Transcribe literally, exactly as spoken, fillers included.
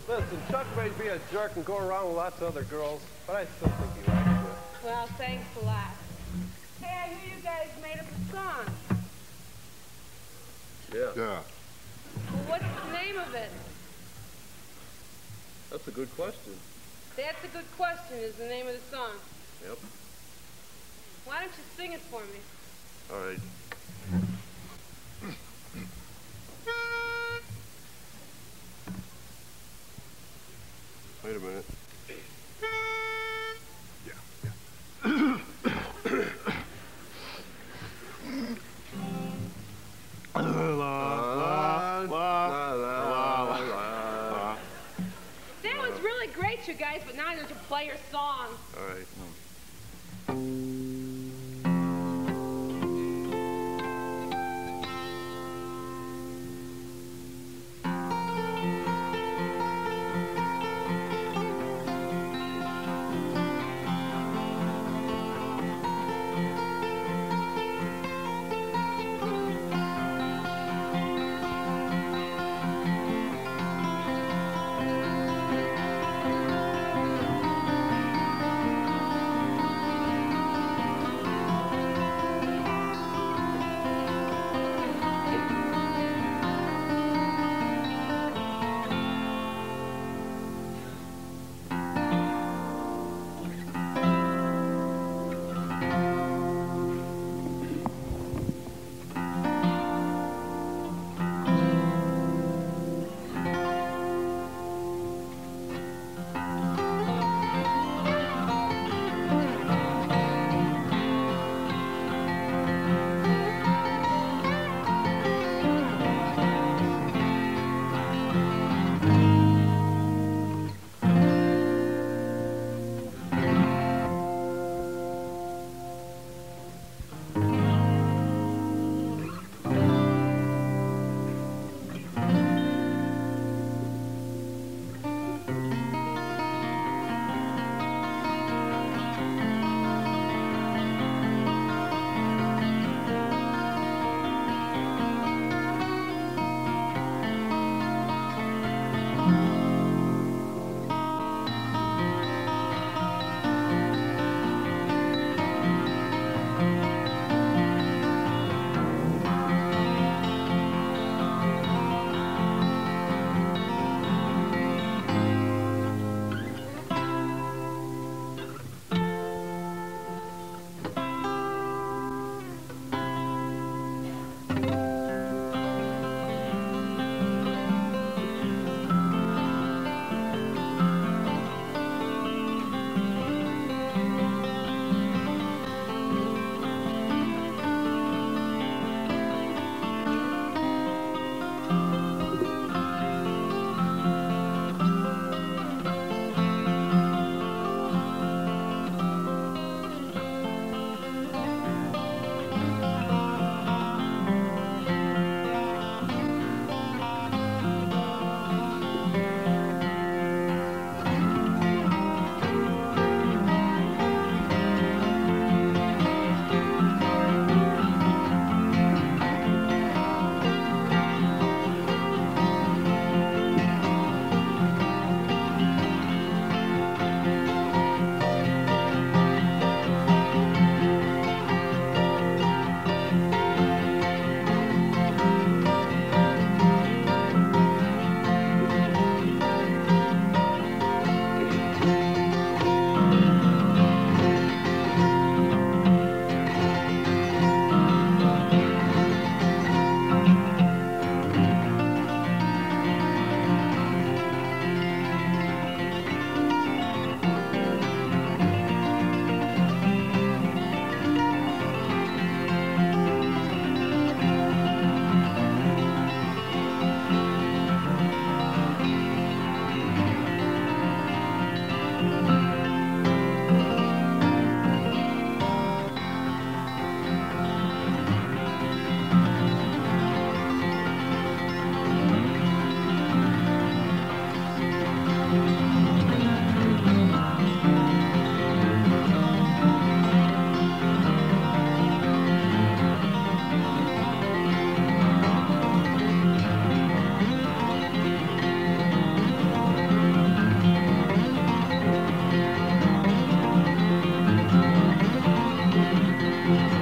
Listen, Chuck may be a jerk and go around with lots of other girls, but I still think he likes you. Well, thanks a lot. Hey, I hear you guys made up a song. Yeah. Yeah. Well, what's the name of it? That's a good question. That's a good question, is the name of the song. Yep. Why don't you sing it for me? All right. Wait a minute. Yeah, yeah. La, la, la, la, la, la. That was really great, you guys, but now I need to play your song. All right. Thank you.